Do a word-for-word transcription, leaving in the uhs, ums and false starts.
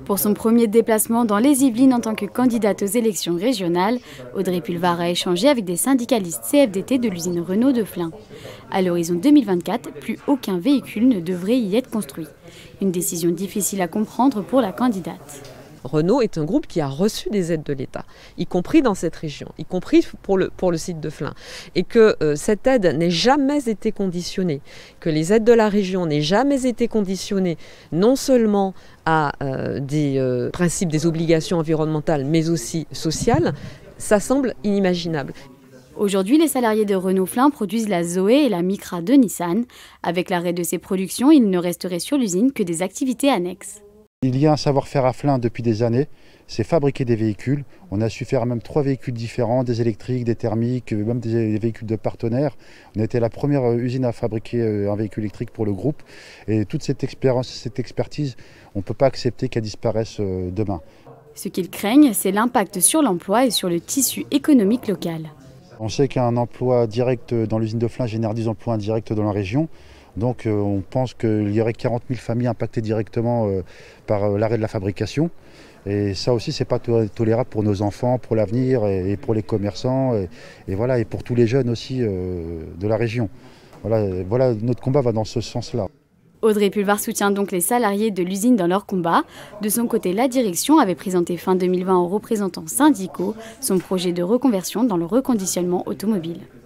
Pour son premier déplacement dans les Yvelines en tant que candidate aux élections régionales, Audrey Pulvar a échangé avec des syndicalistes C F D T de l'usine Renault de Flins. À l'horizon deux mille vingt-quatre, plus aucun véhicule ne devrait y être construit. Une décision difficile à comprendre pour la candidate. Renault est un groupe qui a reçu des aides de l'État, y compris dans cette région, y compris pour le, pour le site de Flins. Et que euh, cette aide n'ait jamais été conditionnée, que les aides de la région n'aient jamais été conditionnées non seulement à euh, des euh, principes des obligations environnementales, mais aussi sociales, ça semble inimaginable. Aujourd'hui, les salariés de Renault Flins produisent la Zoé et la Micra de Nissan. Avec l'arrêt de ces productions, il ne resterait sur l'usine que des activités annexes. Il y a un savoir-faire à Flins depuis des années, c'est fabriquer des véhicules. On a su faire même trois véhicules différents, des électriques, des thermiques, même des véhicules de partenaires. On a été la première usine à fabriquer un véhicule électrique pour le groupe. Et toute cette expérience, cette expertise, on ne peut pas accepter qu'elle disparaisse demain. Ce qu'ils craignent, c'est l'impact sur l'emploi et sur le tissu économique local. On sait qu'un emploi direct dans l'usine de Flins génère dix emplois indirects dans la région. Donc euh, on pense qu'il y aurait quarante mille familles impactées directement euh, par euh, l'arrêt de la fabrication. Et ça aussi, ce n'est pas to tolérable pour nos enfants, pour l'avenir et, et pour les commerçants et, et, voilà, et pour tous les jeunes aussi euh, de la région. Voilà, voilà, notre combat va dans ce sens-là. Audrey Pulvar soutient donc les salariés de l'usine dans leur combat. De son côté, la direction avait présenté fin deux mille vingt aux représentants syndicaux son projet de reconversion dans le reconditionnement automobile.